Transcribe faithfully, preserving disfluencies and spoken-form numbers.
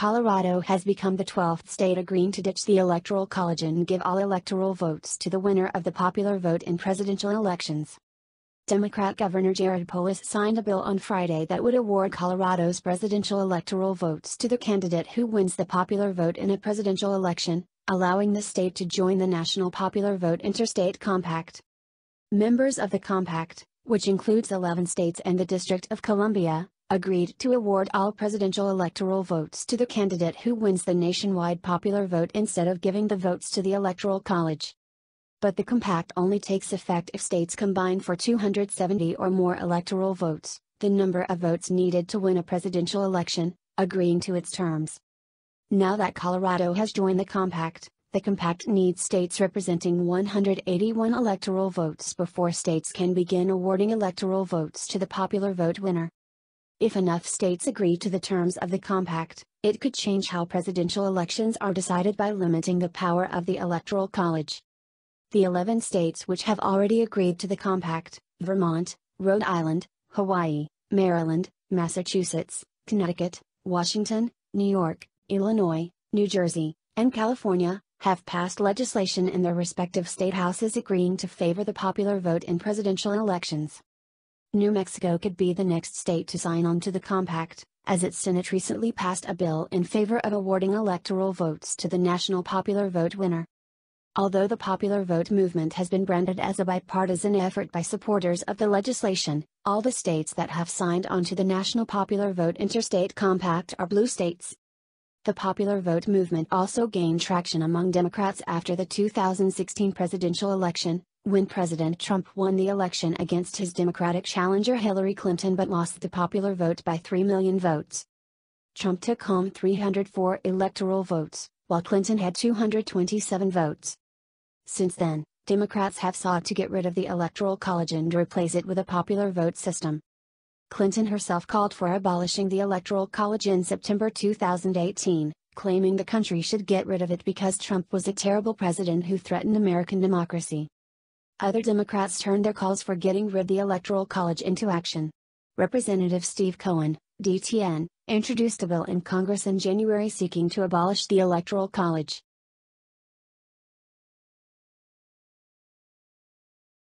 Colorado has become the twelfth state agreeing to ditch the Electoral College and give all electoral votes to the winner of the popular vote in presidential elections. Democrat Governor Jared Polis signed a bill on Friday that would award Colorado's presidential electoral votes to the candidate who wins the popular vote in a presidential election, allowing the state to join the National Popular Vote Interstate Compact. Members of the compact, which includes eleven states and the District of Columbia, agreed to award all presidential electoral votes to the candidate who wins the nationwide popular vote instead of giving the votes to the Electoral College. But the compact only takes effect if states combine for two hundred seventy or more electoral votes, the number of votes needed to win a presidential election, agreeing to its terms. Now that Colorado has joined the compact, the compact needs states representing one hundred eighty-one electoral votes before states can begin awarding electoral votes to the popular vote winner. If enough states agree to the terms of the compact, it could change how presidential elections are decided by limiting the power of the Electoral College. The eleven states which have already agreed to the compact, Vermont, Rhode Island, Hawaii, Maryland, Massachusetts, Connecticut, Washington, New York, Illinois, New Jersey, and California, have passed legislation in their respective state houses agreeing to favor the popular vote in presidential elections. New Mexico could be the next state to sign on to the compact, as its Senate recently passed a bill in favor of awarding electoral votes to the national popular vote winner. Although the popular vote movement has been branded as a bipartisan effort by supporters of the legislation, all the states that have signed on to the National Popular Vote Interstate Compact are blue states. The popular vote movement also gained traction among Democrats after the two thousand sixteen presidential election, when President Trump won the election against his Democratic challenger Hillary Clinton but lost the popular vote by three million votes. Trump took home three hundred four electoral votes, while Clinton had two hundred twenty-seven votes. Since then, Democrats have sought to get rid of the Electoral College and replace it with a popular vote system. Clinton herself called for abolishing the Electoral College in September two thousand eighteen, claiming the country should get rid of it because Trump was a terrible president who threatened American democracy. Other Democrats turned their calls for getting rid of the Electoral College into action. Representative Steve Cohen, D T N, introduced a bill in Congress in January seeking to abolish the Electoral College.